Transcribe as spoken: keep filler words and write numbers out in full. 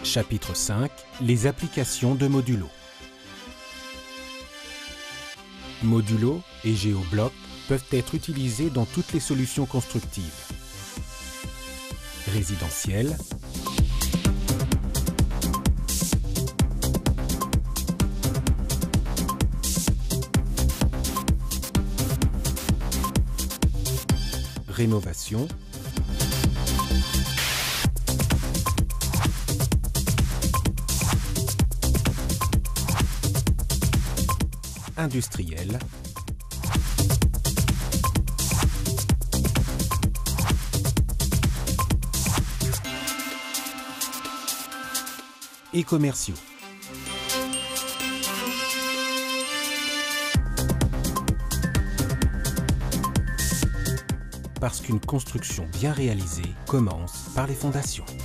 Chapitre cinq. Les applications de Modulo. Modulo et GeoBlock peuvent être utilisés dans toutes les solutions constructives. Résidentielles, rénovation, industriel, et commerciaux. Parce qu'une construction bien réalisée commence par les fondations.